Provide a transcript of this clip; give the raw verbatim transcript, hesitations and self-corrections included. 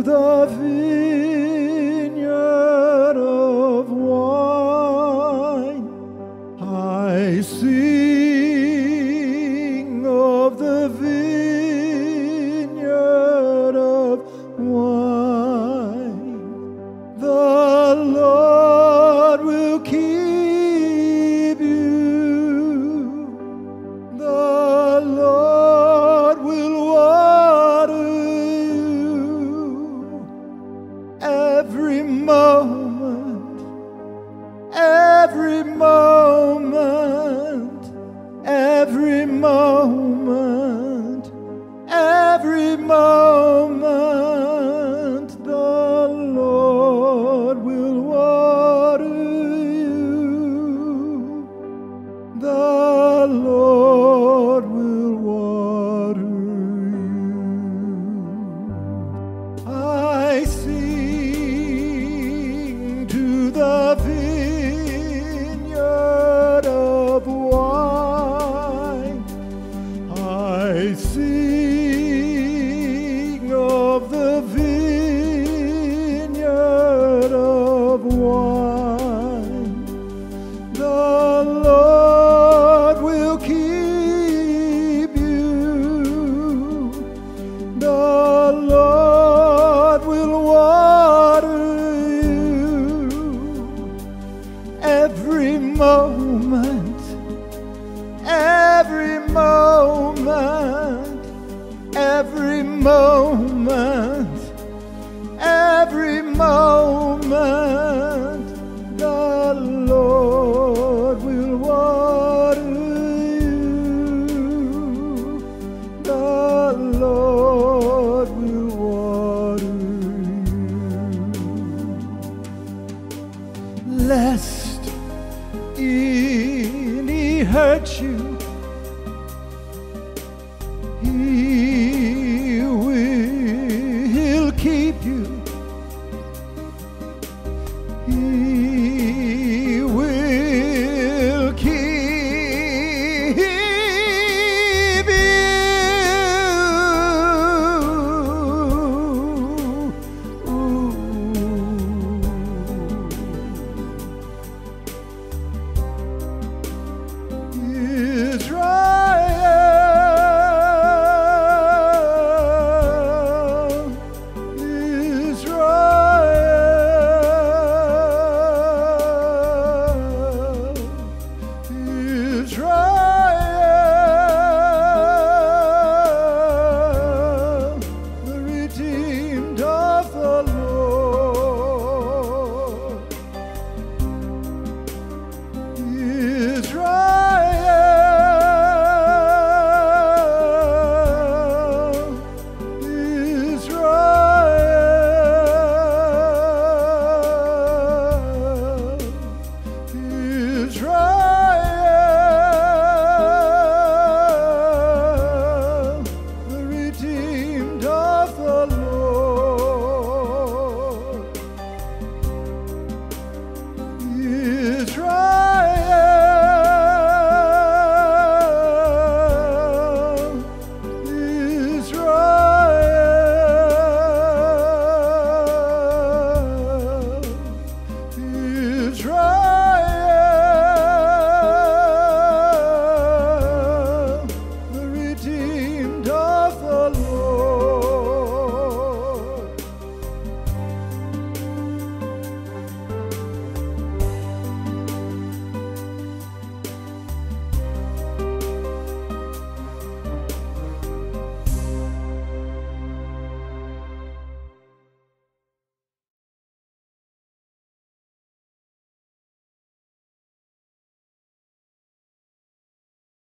the vineyard of wine. I sing of the vineyard of wine. The Lord will keep you. The Lord will water you every moment, every moment, every moment, every moment. The Lord will water you. The Lord will water you. I sing to the vineyard of wine. I sing of the vineyard of wine. The Lord will keep you. The Lord will water you every moment, every moment, every moment, every moment. The Lord will water you. The Lord will water you. Lest any hurt you, He will keep you.